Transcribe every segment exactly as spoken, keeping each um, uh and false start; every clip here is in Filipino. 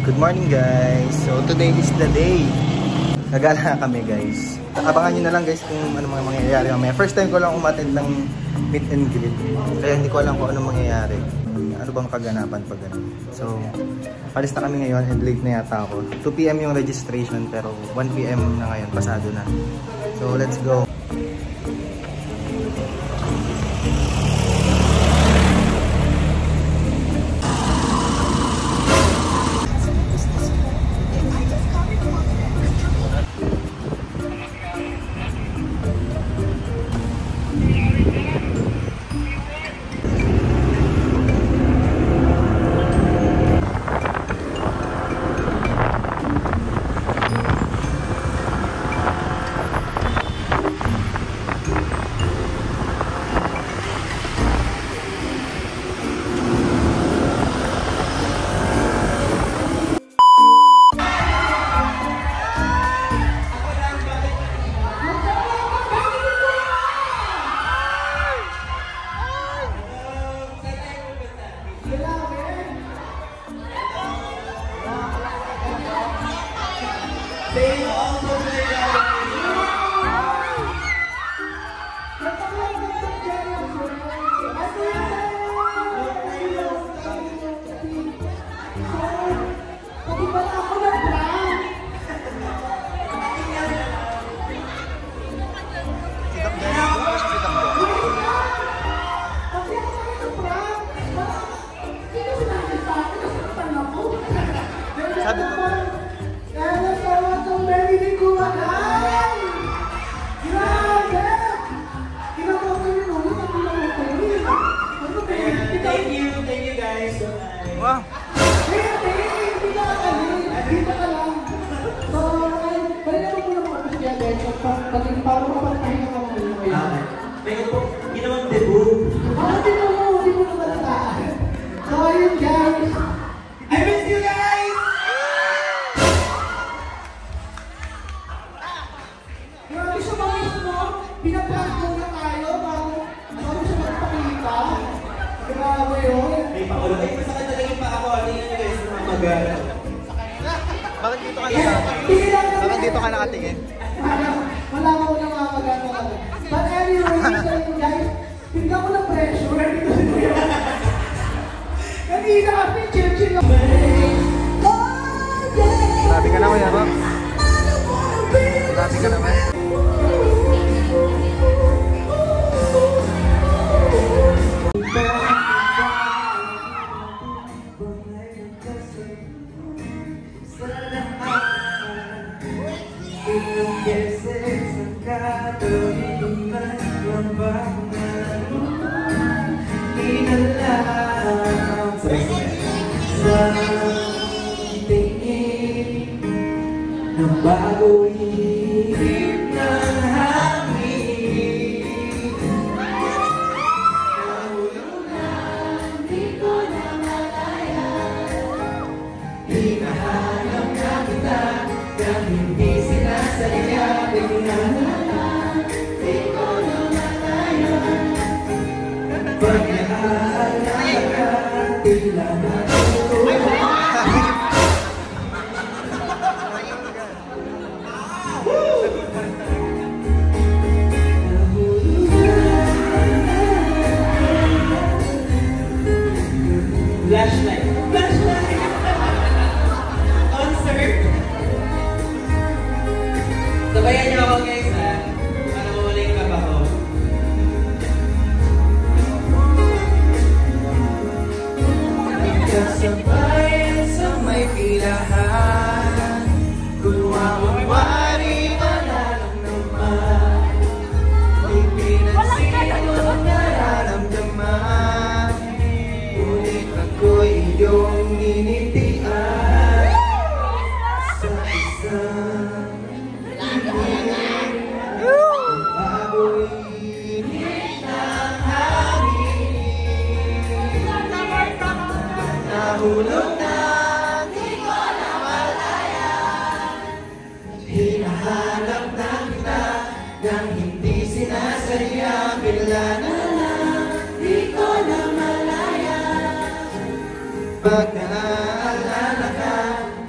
Good morning guys. So today is the day. Nagala kami guys. Abangan nyo na lang guys kung ano mga mangyayari mamaya. First time ko lang umattend ng meet and greet. Kaya hindi ko alam kung ano mangyayari. Ano bang kaganapan pag ganun. So, palis na kami ngayon and late na yata ako. two p m yung registration pero one p m na ngayon. Pasado na. So, let's go. Sabi ko kaya sama itong narinig ko magay grabe kinakautin yun ulit ang pinakautin ano ba yun? Thank you, thank you guys so nice wow hey, hey, hindi ka kakalin dito ka lang so, balik na po muna mga kapasya guys para mapagpahinga ka muna ngayon pero po, ginawang debut ah, di mo mo, di mo naman nataan so ayun guys I miss you guys pinaprank mo na tayo bago bago siya magpakita. Grabe yun. Ay, pakulo. Ay, masakit talaga yung pa ako. Tingnan nyo guys, mamagal. Bakit dito ka nakatingin? Bakit dito ka nakatingin? Wala ko na mamagal mo kami. But anyway, guys, bigyan ko ng pressure. Kanina kasi chill-chill lang. Grabe ka naman, Yaro. Grabe ka naman. Bago ihip ng hangin nahulog na, di ko na malaya hinahanap na kita nang hindi sinasaya hinahanap, di ko na malaya pag naaalala ka, tila na flashlight, flashlight, concert. Sabayan niyo ako guys ha, para mawala yung kaba ko. Kasabayan sa may pilahan, kung mawawari malalang naman, may pinansino nararamdaman. Ako'y iyong ninitian sa isang lilim bago'y init ng hangin nahulog na di ko na malaya hinahanap na kita nang hindi sinasadya bigla na lang di ko na malaya pag naaalala ka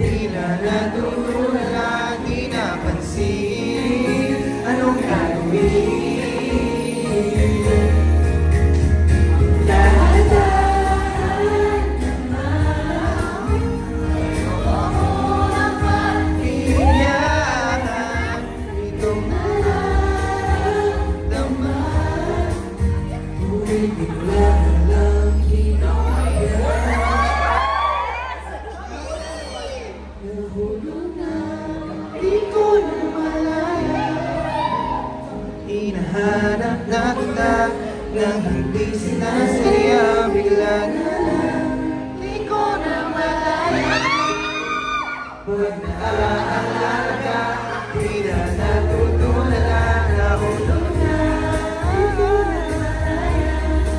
nang hindi sinasaya, bigla na lang di ko na malaya. Pag naaalala ka, di na natutulala na ulo na. Di ko na malaya.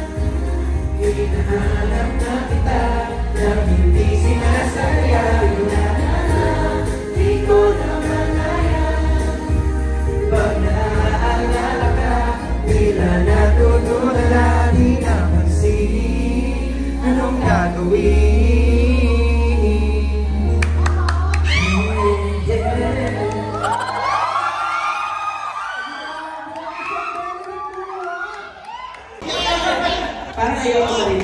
Hinahanap na kita nang hindi sinasaya, bigla na lang di ko na malaya. Pag naaalala ka, bila natutulala, di napansin anong gagawin. Parang ayaw ko sa rin.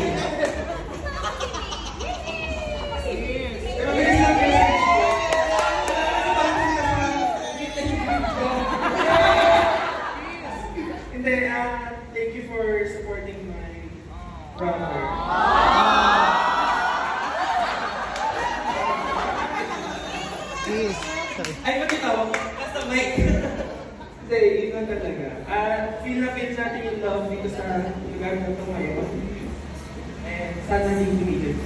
Hindi, uh, thank you for supporting my brother. Yes. Ay, matitaw. Basta mic. Hindi, yun lang talaga. Uh, feel na feel natin yung love dito sa lugar na ito ngayon. And sana hindi tumigil.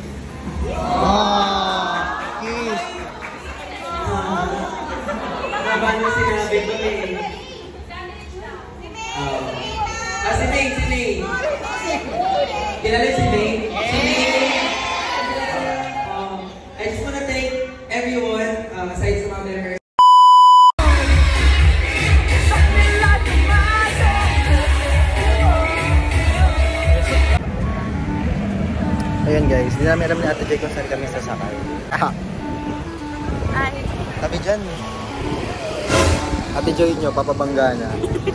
Wow! Yes! Haba na sinabi ko eh. Uh, ah, si May, si May. Kilala si May? Si May. Uh, I just wanna thank everyone, uh, aside sa mga members. Ayun guys, hindi namin alam ni Ate Joy kung saan kami sasakay. Ah! Ay. Tabi dyan. Ate Joy nyo, papabangga na.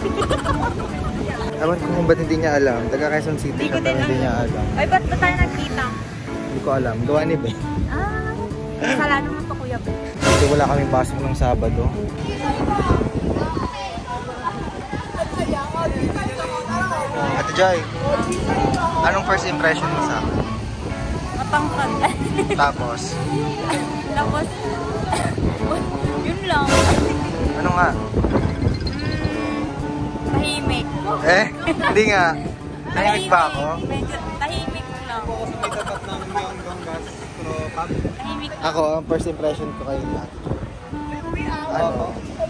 Ewan ko kung ba't hindi niya alam. Taga Quezon City ka pero hindi niya alam. Ay, ba't ba tayo nagkita? Hindi ko alam. Gawa ni Be. Ah, sala naman to Kuya Be. Kasi wala kaming pasok ng Sabado. Ate Joy, anong first impression mo sa akin? Matangkad. Tapos? Tapos, yun lang. Ano nga? Mm, tahimik. Eh, hindi nga. Tahimik ba ako? Medyo tahimik lang. Tahimik lang. Ako, ang first impression ko kayo na. Ano?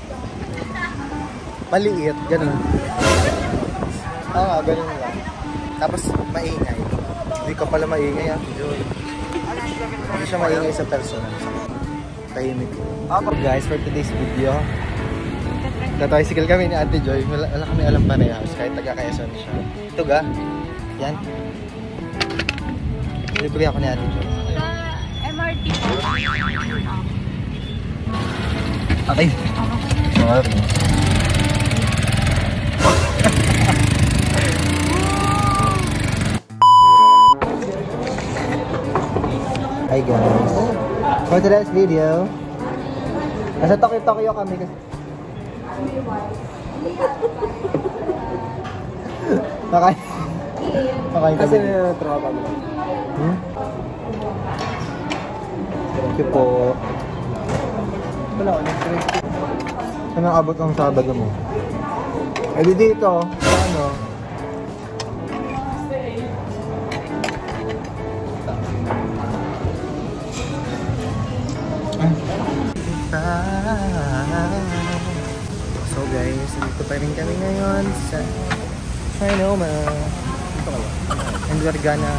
Maliit, ganun. Oo nga, ganun lang. Tapos, maingay. Hindi ka pala maingay, Ate Joy. Hindi siya maingay sa personal. Tahimik. Okay guys, for today's video, tatricycle kami ni Ate Joy. Wala, wala kami alam parehas, kahit taga-Quezon siya. Ito ga? Yan. Libre ako ni Ate Joy. Sa M R T po. Okay. Sorry. Hi guys. For today's video, nasa Tokyo Tokyo kami kasi. Makain. Makain kami. Kasi tropa mo. Hmm? Thank you po. Wala ko nang stress. Saan nakabot ang Sabado mo? Eh di dito, sa ano? So guys, dito pa rin kami ngayon sa Trinoma. Dito kayo. And we're gonna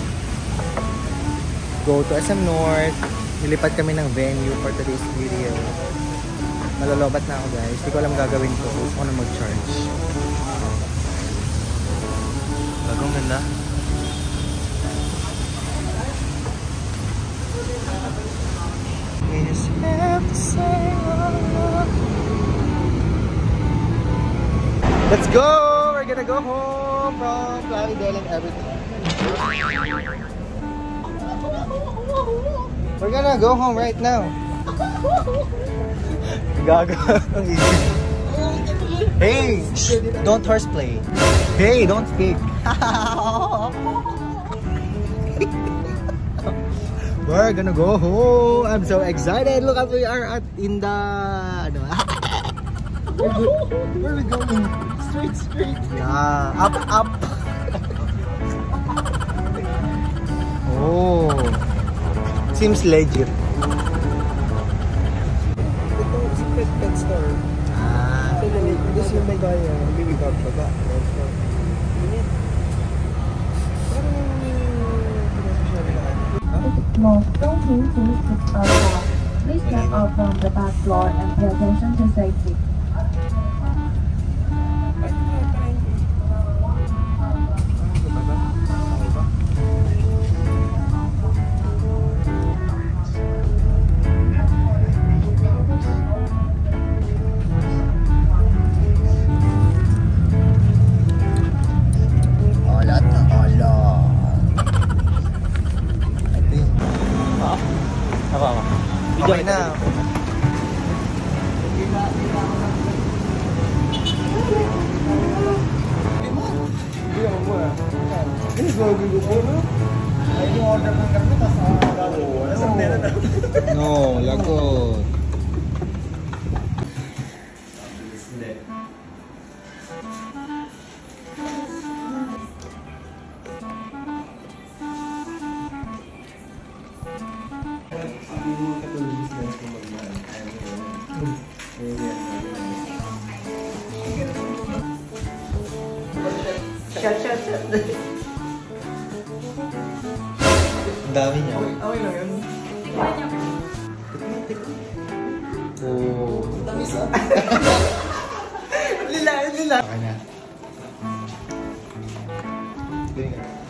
go to S M North. Nilipat kami ng venue for today's video. Malalobat na ako guys. Hindi ko alam gagawin ko. Gusto ko na mag-charge. Bagong ganda. We just have to say oh. Let's go! We're gonna go home from Plaridel and everything. We're gonna go home right now. Gaga. Hey! Don't horseplay. Hey, don't speak. We're gonna go home. I'm so excited. Look at we are at in the ano. Where are we going? Straight, straight. Yeah, up, up. Oh. Seems legit. Ito, sa pet pet store. Ah. Ito, this yung may gaya. Baby bag baba. Init. Parang pinasosyal na ano. Most don't use this platform. Please step out from the back floor and pay attention to safety. Alat na alat. Ito yun. Ako, ako. Okay na. Hindi ako mo ah. Ini gogi ko po no? Ay, yung order ng karne tas ang gagawin. Nasa meron na. No, lagot. Shot, shot, shot. Ang dami niya. Okay lang yun. Oh. Tamis ah. Lila, lila. Okay na. Galing ka.